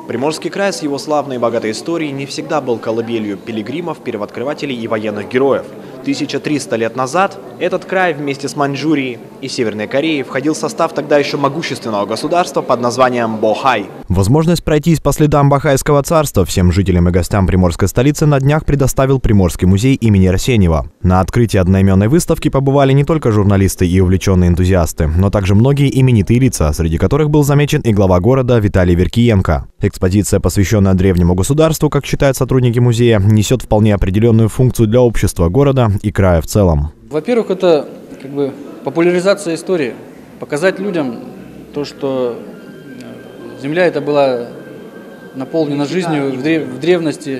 Приморский край с его славной и богатой историей не всегда был колыбелью пилигримов, первооткрывателей и военных героев. 1300 лет назад этот край вместе с Маньчжурией и Северной Кореей входил в состав тогда еще могущественного государства под названием Бохай. Возможность пройтись по следам Бохайского царства всем жителям и гостям приморской столицы на днях предоставил Приморский музей имени Арсеньева. На открытии одноименной выставки побывали не только журналисты и увлеченные энтузиасты, но также многие именитые лица, среди которых был замечен и глава города Виталий Веркиенко. Экспозиция, посвященная древнему государству, как считают сотрудники музея, несет вполне определенную функцию для общества города и края в целом. Во-первых, это популяризация истории. Показать людям то, что земля эта была наполнена жизнью в древности.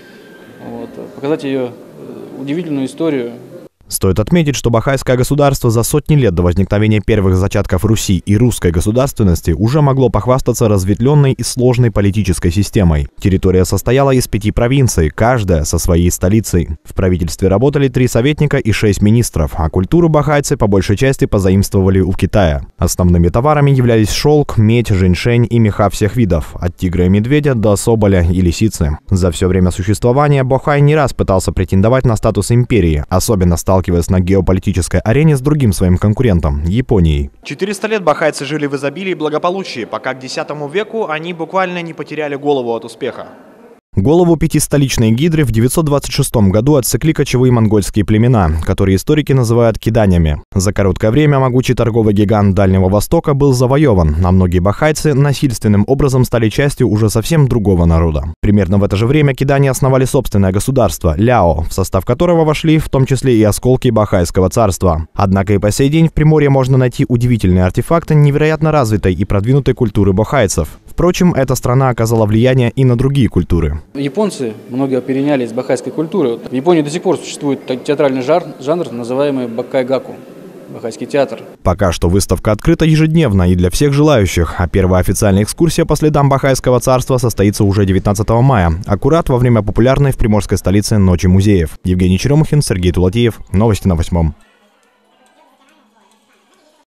Показать ее удивительную историю. Стоит отметить, что Бохайское государство за сотни лет до возникновения первых зачатков Руси и русской государственности уже могло похвастаться разветвленной и сложной политической системой. Территория состояла из 5 провинций, каждая со своей столицей. В правительстве работали 3 советника и 6 министров, а культуру бохайцы по большей части позаимствовали у Китая. Основными товарами являлись шелк, медь, женьшень и меха всех видов, от тигра и медведя до соболя и лисицы. За все время существования Бохай не раз пытался претендовать на статус империи, особенно сталкиваясь на геополитической арене с другим своим конкурентом – Японией. 400 лет бохайцы жили в изобилии и благополучии, пока к X веку они буквально не потеряли голову от успеха. Голову 5-столичной гидры в 926 году отсекли кочевые монгольские племена, которые историки называют киданями. За короткое время могучий торговый гигант Дальнего Востока был завоеван, а многие бохайцы насильственным образом стали частью уже совсем другого народа. Примерно в это же время кидани основали собственное государство – Ляо, в состав которого вошли в том числе и осколки Бохайского царства. Однако и по сей день в Приморье можно найти удивительные артефакты невероятно развитой и продвинутой культуры бохайцев. Впрочем, эта страна оказала влияние и на другие культуры. Японцы многое переняли из бохайской культуры. В Японии до сих пор существует театральный жанр, называемый баккайгаку – бохайский театр. Пока что выставка открыта ежедневно и для всех желающих, а первая официальная экскурсия по следам Бохайского царства состоится уже 19 мая, аккурат во время популярной в приморской столице Ночи музеев. Евгений Черемухин, Сергей Тулатиев. Новости на 8.